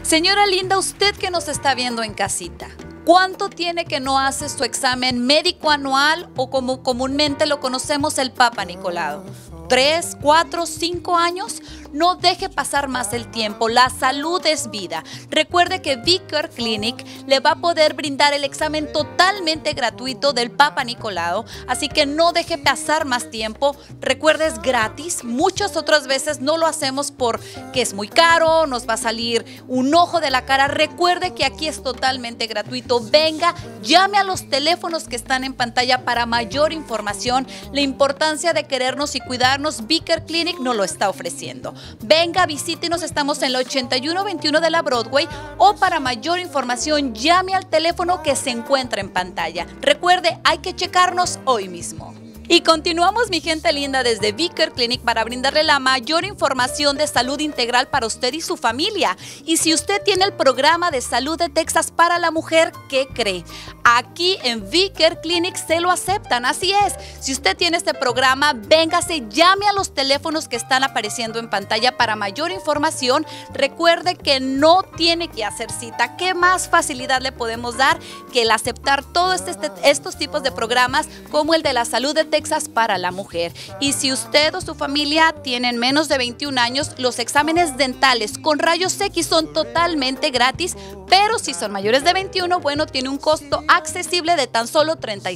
Señora linda, usted que nos está viendo en casita, ¿cuánto tiene que no hace su examen médico anual o como comúnmente lo conocemos, el Papa Nicolau? ¿3, 4, 5 años? No deje pasar más el tiempo, la salud es vida. Recuerde que Vicker Clinic le va a poder brindar el examen totalmente gratuito del Papa Nicolau, así que no deje pasar más tiempo. Recuerde, es gratis. Muchas otras veces no lo hacemos porque es muy caro, nos va a salir un ojo de la cara. Recuerde que aquí es totalmente gratuito. Venga, llame a los teléfonos que están en pantalla para mayor información. La importancia de querernos y cuidarnos, Vicker Clinic nos lo está ofreciendo. Venga, visítenos, estamos en la 8121 de la Broadway, o para mayor información llame al teléfono que se encuentra en pantalla. Recuerde, hay que checarnos hoy mismo. Y continuamos, mi gente linda, desde Vicker Clinic para brindarle la mayor información de salud integral para usted y su familia. Y si usted tiene el programa de salud de Texas para la mujer, ¿qué cree? Aquí en Vicker Clinic se lo aceptan, así es. Si usted tiene este programa, véngase, llame a los teléfonos que están apareciendo en pantalla para mayor información. Recuerde que no tiene que hacer cita. ¿Qué más facilidad le podemos dar que el aceptar todos estos tipos de programas como el de la salud de Texas para la mujer? Y si usted o su familia tienen menos de 21 años, los exámenes dentales con rayos X son totalmente gratis, pero si son mayores de 21, bueno, tiene un costo accesible de tan solo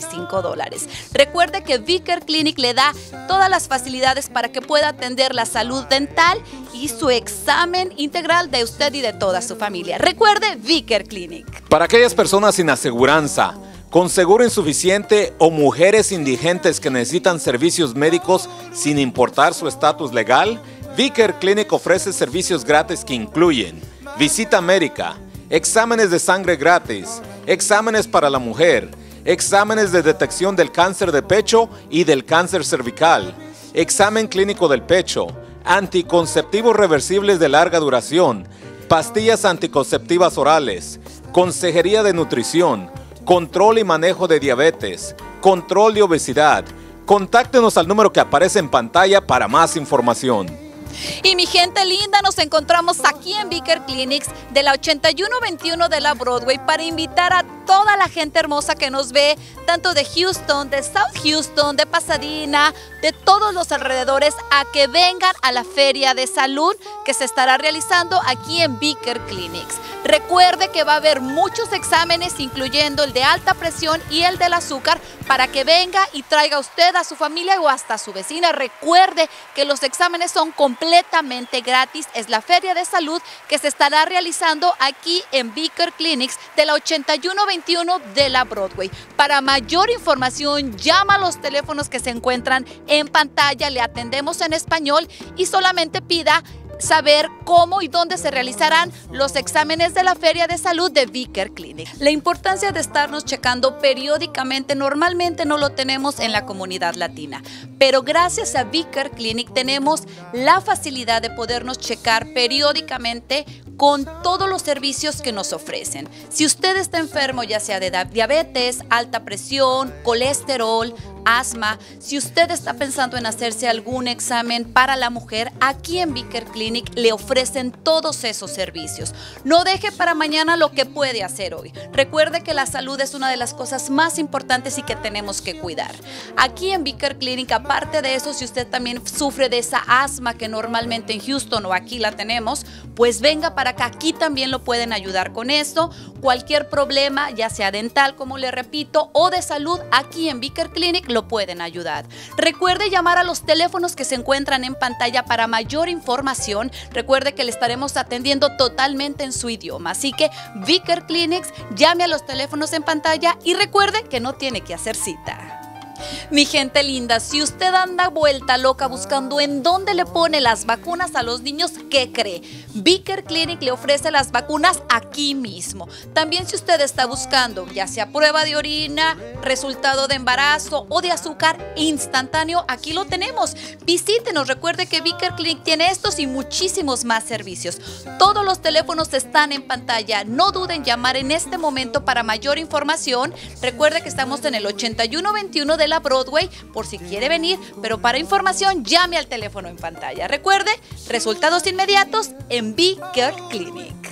$35. Recuerde que Vicker Clinic le da todas las facilidades para que pueda atender la salud dental y su examen integral de usted y de toda su familia. Recuerde, Vicker Clinic. Para aquellas personas sin aseguranza, con seguro insuficiente o mujeres indigentes que necesitan servicios médicos sin importar su estatus legal, Vicker Clinic ofrece servicios gratis que incluyen visita médica, exámenes de sangre gratis, exámenes para la mujer, exámenes de detección del cáncer de pecho y del cáncer cervical, examen clínico del pecho, anticonceptivos reversibles de larga duración, pastillas anticonceptivas orales, consejería de nutrición, control y manejo de diabetes, control de obesidad. Contáctenos al número que aparece en pantalla para más información. Y mi gente linda, nos encontramos aquí en Vicker Clinics de la 8121 de la Broadway para invitar a toda la gente hermosa que nos ve, tanto de Houston, de South Houston, de Pasadena, de todos los alrededores, a que vengan a la feria de salud que se estará realizando aquí en Vicker Clinics. Recuerde que va a haber muchos exámenes, incluyendo el de alta presión y el del azúcar, para que venga y traiga usted a su familia o hasta a su vecina. Recuerde que los exámenes son completamente gratis. Es la feria de salud que se estará realizando aquí en Vicker Clinics de la 8121 de la Broadway. Para mayor información, llama a los teléfonos que se encuentran en pantalla. Le atendemos en español y solamente pida saber cómo y dónde se realizarán los exámenes de la feria de salud de Vicker Clinic. La importancia de estarnos checando periódicamente, normalmente no lo tenemos en la comunidad latina, pero gracias a Vicker Clinic tenemos la facilidad de podernos checar periódicamente con todos los servicios que nos ofrecen. Si usted está enfermo, ya sea de diabetes, alta presión, colesterol, asma, si usted está pensando en hacerse algún examen para la mujer, aquí en Vicker Clinic le ofrecen todos esos servicios. No deje para mañana lo que puede hacer hoy. Recuerde que la salud es una de las cosas más importantes y que tenemos que cuidar. Aquí en Vicker Clinic, aparte de eso, si usted también sufre de esa asma que normalmente en Houston o aquí la tenemos, pues venga para acá, aquí también lo pueden ayudar con esto. Cualquier problema, ya sea dental, como le repito, o de salud, aquí en Vicker Clinic lo pueden ayudar. Recuerde llamar a los teléfonos que se encuentran en pantalla para mayor información. Recuerde que le estaremos atendiendo totalmente en su idioma. Así que Vicker Clinics, llame a los teléfonos en pantalla y recuerde que no tiene que hacer cita. Mi gente linda, si usted anda vuelta loca buscando en dónde le pone las vacunas a los niños, ¿qué cree? Vicker Clinic le ofrece las vacunas aquí mismo. También si usted está buscando ya sea prueba de orina, resultado de embarazo o de azúcar instantáneo, aquí lo tenemos. Visítenos, recuerde que Vicker Clinic tiene estos y muchísimos más servicios. Todos los teléfonos están en pantalla. No duden en llamar en este momento para mayor información. Recuerde que estamos en el 8121 de la Broadway por si quiere venir, pero para información llame al teléfono en pantalla. Recuerde, resultados inmediatos en Vicker Clinic.